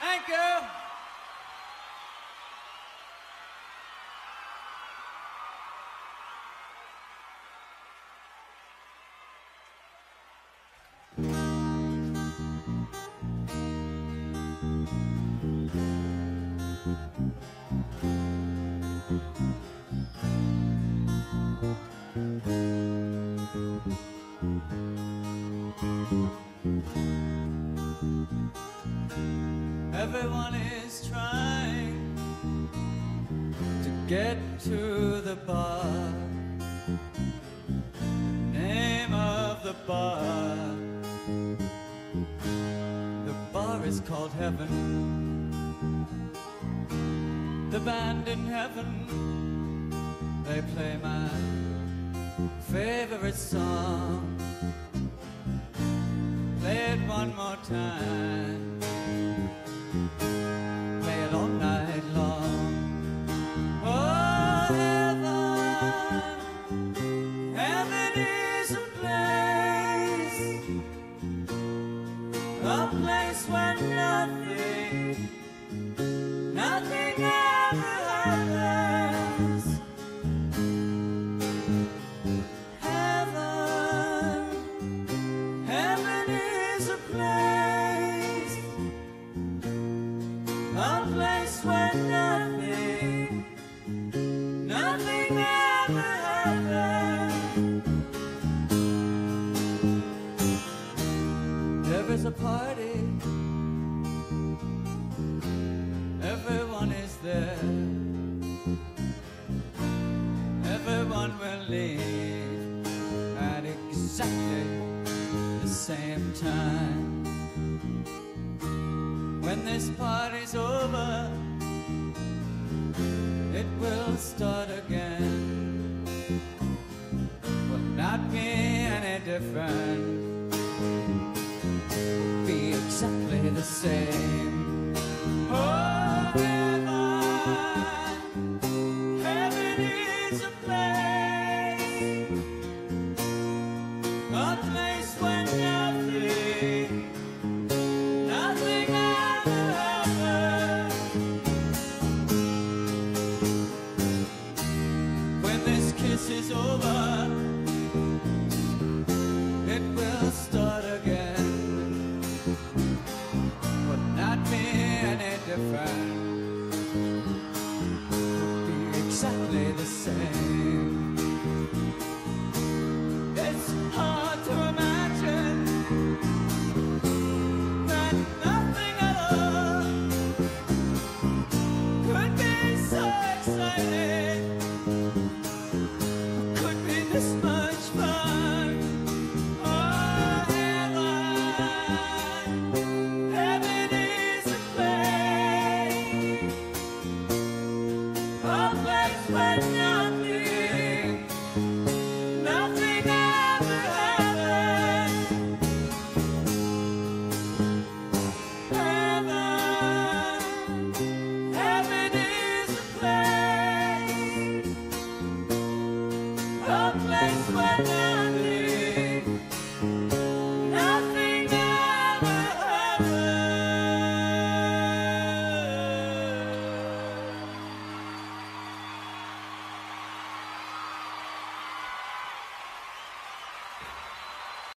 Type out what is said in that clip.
Thank you. Everyone is trying to get to the bar. Name of the bar. The bar is called Heaven. The band in heaven, they play my favorite song. Play it one more time. Play it all night long. Oh, heaven, heaven is a place where nothing ever happens. Heaven is a place where nothing ever happens. There is a party, everyone is there. Everyone will leave at exactly the same time. When this party's over, it will start again. Will not be any different, will be exactly the same. Oh, heaven is a place where nothing ever happens. When this kiss is over, it will start again. Will not be any different, will be exactly the same. It's hard to imagine that nothing at all could be so exciting, could be this much fun. Oh, heaven is a place where nothing ever happens. Heaven is a place where